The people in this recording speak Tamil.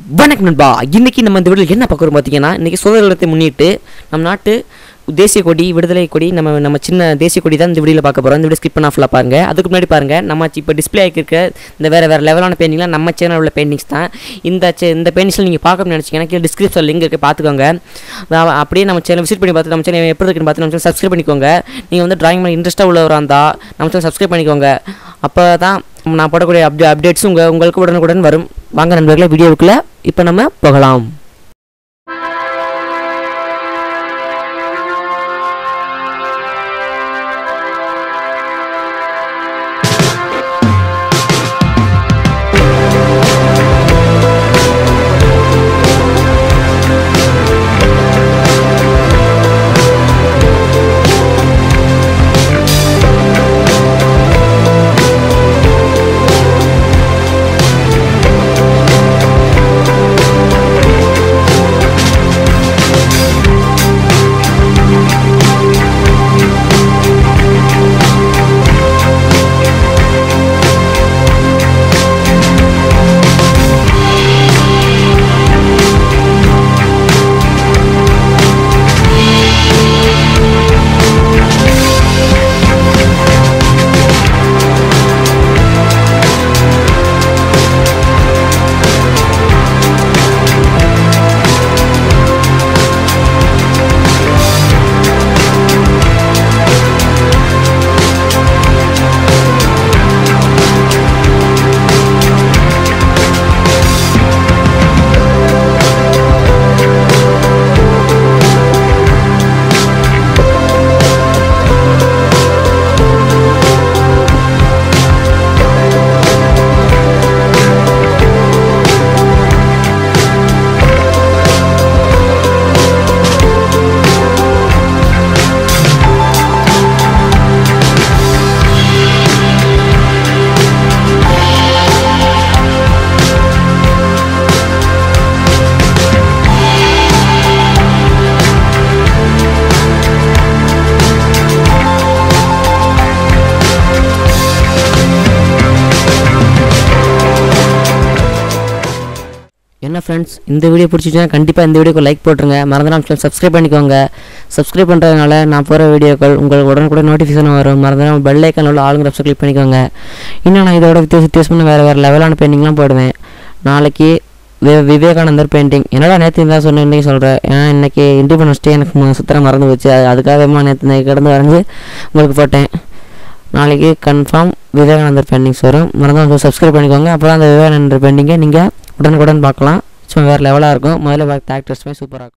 வணக்கம் நண்பா. இன்றைக்கி நம்ம இந்த வீடியோவில் என்ன பார்க்குறோம் பார்த்தீங்கன்னா, இன்றைக்கி சுதந்திர தினத்தை முன்னிட்டு நம்ம நாட்டு தேசிய கொடி, விடுதலை கொடி, நம்ம சின்ன தேசிய கொடி தான் இந்த வீடியோவில் பார்க்க போகிறோம். இந்த வீடியோ ஸ்கிப் பண்ண ஃபுல்லாக பாருங்கள். அதுக்கு முன்னாடி பாருங்கள், நம்ம இப்போ டிஸ்பிளே ஆகிருக்க இந்த வேறு லெவலான பெயிண்டிங்லாம் நம்ம சேனல் உள்ள பெயிண்டிங்ஸ் தான். இந்த பெயிண்டிங்ஸில் நீங்கள் பார்க்கணும்னு நினச்சிங்கன்னா கீழே டிஸ்கிரிப்ஷன் லிங்க் இருக்குது, பார்த்துக்கோங்க. அப்படியே நம்ம சேனல் விசிட் பண்ணி பார்த்து நம்ம சேனல் எப்படி இருக்குன்னு பார்த்து நம்ம சேனல் சப்ஸ்கிரைப் பண்ணிக்கோங்க. நீங்கள் வந்து டிராயிங் பண்ணி இன்ட்ரெஸ்ட்டாக உள்ளவராக இருந்தால் நம்ம சேனல் சப்ஸ்கிரைப் பண்ணிக்கோங்க. அப்போ தான் நான் போடக்கூடிய அப்டேட்ஸ் உங்களுக்கு உடனுக்குடன் வரும். வாங்க நண்பர்களே, வீடியோவுக்குள்ளே இப்போ நம்ம போகலாம். என்ன ஃப்ரெண்ட்ஸ், இந்த வீடியோ பிடிச்சிச்சுன்னா கண்டிப்பாக இந்த வீடியோக்கு லைக் போட்டுருங்க. மறந்துடாம சேனல் சப்ஸ்கிரைப் பண்ணிக்கோங்க. சப்ஸ்கிரைப் பண்ணுறதுனால நான் போகிற வீடியோக்கள் உங்களுக்கு உடனுக்குடன் நோட்டிஃபிகேஷன் வரும். மறந்துடாம பெல் ஐக்கான் உள்ள ஆளுங்கிற ஆப்ஷன் கிளிக் பண்ணிக்கோங்க. இன்னும் நான் இதோட வித்தியாசமான வேறு லெவலான பெயிண்டிங்லாம் போடுவேன். நாளைக்கு விவேகானந்தர் பெயிண்டிங். என்னடா நேற்று இருந்தால் சொன்னேன், இன்றைக்கி சொல்கிறேன். ஏன்னா இன்றைக்கி இண்டிபெண்டன்ஸ் டே எனக்கு சுத்தரம் மறந்து போச்சு. அதுக்காக நேற்று கிடந்து வரைஞ்சி உங்களுக்கு போட்டேன். நாளைக்கு கன்ஃபார்ம் விவேகானந்தர் பெயிண்டிங்ஸ் வரும். மறந்து சப்ஸ்கிரைப் பண்ணிக்கோங்க. அப்புறம் அந்த விவேகானந்தர் பெயிண்டிங்கை நீங்கள் உடனுக்குடன் பார்க்கலாம். சும்மா வேறு லெவலாக இருக்கும். முதல்ல பார்த்து ஆக்டர்ஸுமே சூப்பராக இருக்கும்.